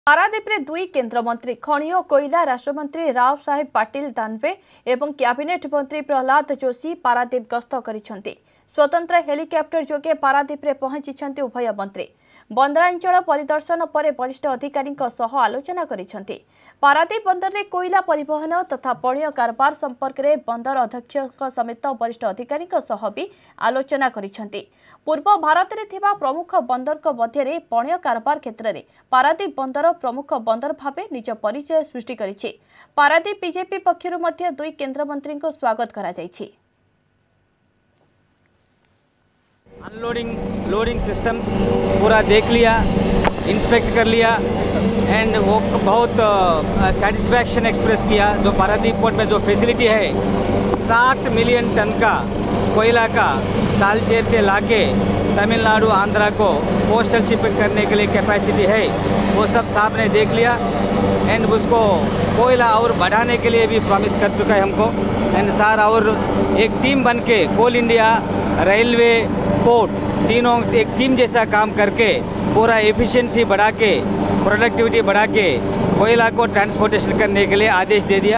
पारादीप रे दुई केंद्र मंत्री खनि और कोयला राष्ट्रमंत्री राव साहेब पाटिल दानवे एवं कैबिनेट मंत्री प्रहलाद जोशी पारादीप गस्त करिसेंती। स्वतंत्र हेलिकॉप्टर जोगे पारादीप रे पहुंची उभय मंत्री बंदरांचल परिदर्शन पर वरिष्ठ अधिकारी आलोचना करिसेंती। पारादीप बंदर रे कोयला परिवहन तथा पण्य कारबार संपर्क में बंदर अध्यक्ष समेत वरिष्ठ अधिकारी भी आलोचना करिसेंती। पूर्व भारत में थिबा प्रमुख बंदर मध्य पण्य कारबार क्षेत्र में पारादीप बंदर प्रमुख बंदर भावे निज परिचय सृष्टि करिछि। पारादीप बीजेपी पक्षरु मध्य दुई केंद्र मंत्री को स्वागत करा जायछि। अनलोडिंग लोडिंग सिस्टम्स पूरा देख लिया, इंस्पेक्ट कर लिया एंड वो बहुत सेटिस्फैक्शन एक्सप्रेस किया। जो पारादीप पोर्ट में जो फैसिलिटी है 60 मिलियन टन का कोयला का तालचेर से लाके तमिलनाडु आंध्रा को कोस्टल शिपिंग करने के लिए कैपेसिटी है, वो सब साहब ने देख लिया एंड उसको कोयला और बढ़ाने के लिए भी प्रॉमिस कर चुका है हमको। एंड सर और एक टीम बन के कोल इंडिया रेलवे पोर्ट तीनों एक टीम जैसा काम करके पूरा एफिशिएंसी बढ़ा के प्रोडक्टिविटी बढ़ा के कोयला को ट्रांसपोर्टेशन करने के लिए आदेश दे दिया।